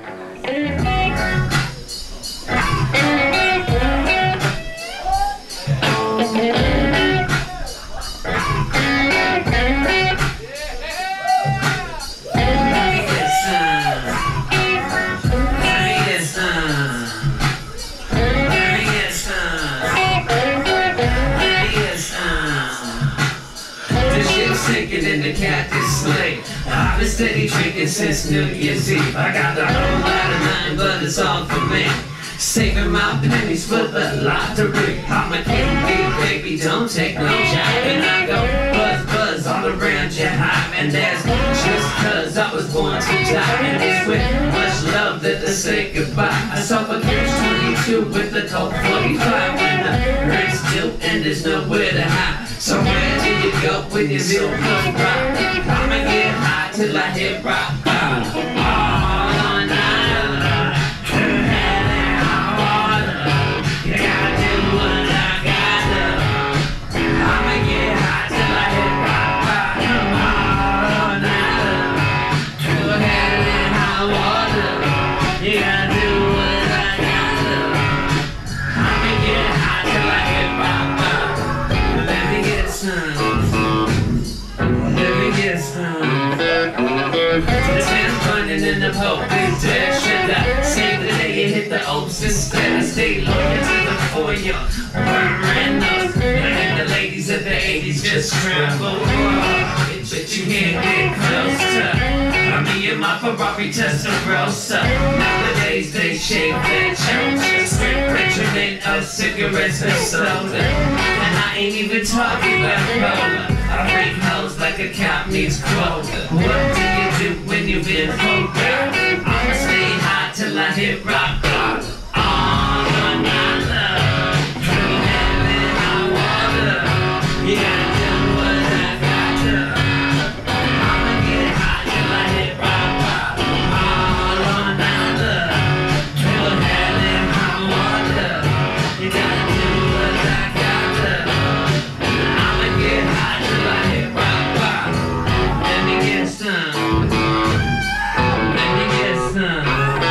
Sinking in the cactus slate. I've been steady drinking since New Year's Eve. I got the whole lot of nothing, but it's all for me. Saving my pennies for the lottery. I'm a king, baby, don't take no job. And I go buzz, buzz all around your hive. And that's just cause I was born to die. And it's with much love that I say goodbye. I saw a catch-22 with the Colt 45 when the rain's due and there's nowhere to hide. So where do you go when you feel rock? I'ma get high till I hit rock bottom. All night, through hell and high water. You gotta do what I gotta. I'ma get high till I hit rock bottom. All night, through hell and high water. You gotta do what I gotta. I'ma get high till I hit rock bottom. Let me get some. The town's running in the Pope is dead. Should I save the day you hit the Oaks instead? I stay loyal to the foyer, burn those. And the ladies of the 80s just scramble. But you can't get close to me and my Ferrari Testarossa. Nowadays they shave their church, script regimen of cigarettes and soda. And I ain't even talking about cola. I rate hoes like a cop needs quota. What do you do when you've been pulled out? I'ma stay high till I hit rock bottom. All night love, through hell and high water. You gotta do what I got to. I'ma get high till I hit rock bottom. All night love, through hell and high water. You gotta do what I got to. I'ma get high till I hit rock bottom. Let me get some. Let me get some.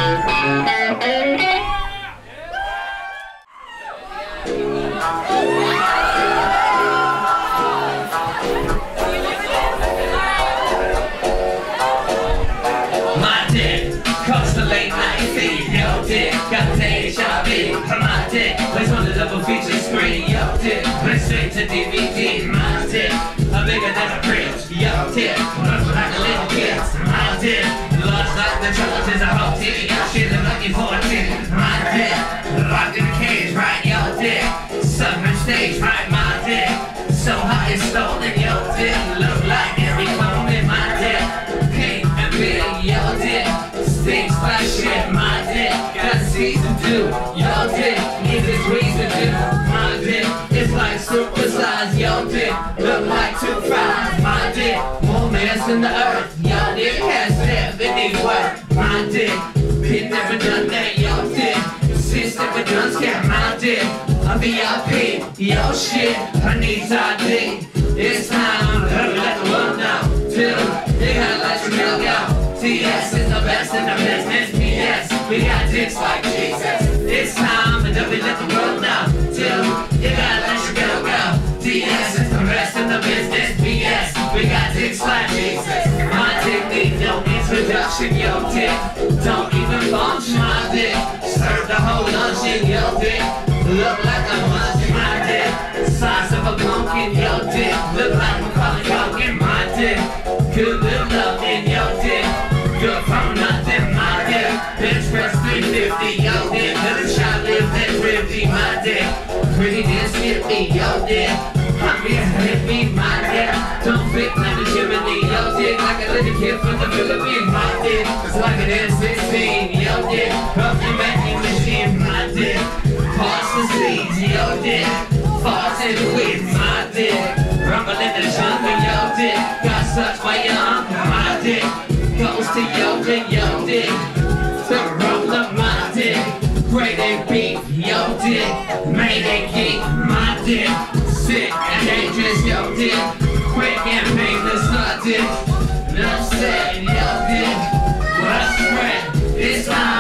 My dick cost a late night fee. Yo dick got the HIV. My dick plays on the double feature screen. Yo dick plays straight to DVD. My dick I'm bigger than a bridge. Yo dick runs like a little kid. My dick lost like the Trojans a whole team. Yo shit I'm looking for a team. My dick locked in a cage, right? Yo dick suffering stage, right? My dick so hot it's stolen. Yo dick look like every moment. My dick pink and big. Yo dick stinks like shit. My dick got seeds to do. Yo dick is its reason to. My dick is like supersized. Yo dick look like two fries. My dick more mass than the earth. Yo dick has 70 worth. My dick pit never done that. Yo dick since never done scam. My dick a VIP. Yo shit her needs ID. It's time to let the world know. Till they gotta let you go. TS is the best in the business. PS we got dicks like Jesus. It's time to we let the world know. Till you gotta let you go. TS is the best in the business. PS we got dicks like Jesus. My dick need no introduction. Yo dick don't even launch. My dick serve the whole lunch in your dick. Look like a munch in my dick. Size of a pumpkin. Yo dick look like Macaulay Culkin. My dick good live love in your dick. Good from nothing. My dick bench press 350. Yo dick little child live that thrifty. My dick pretty damn skippy. Yo dick I'm being hippie. My dick don't fit like a chimney. Yo dick like a little kid from the Philippines. My dick is like an M16. Yo dick up your vacuum machine. My dick parts the seeds. Yo dick farts in the weeds. My dick rumble in the jungle. Yo dick got sucked by your uncle. My dick goes to yo dick to roll up my dick. Great and beef. Yo dick made and geek. My dick sick and dangerous. Yo dick quick and painless. My dick enough said. Yo dick what's spread? It's time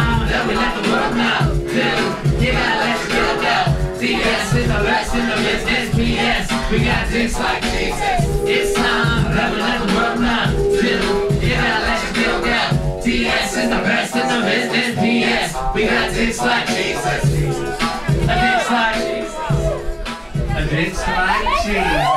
We got dicks like Jesus. It's time that we let the world know. You gotta let your feel go. DS is the best in the business. PS. We got dicks like Jesus. A dicks like Jesus. A dicks like Jesus.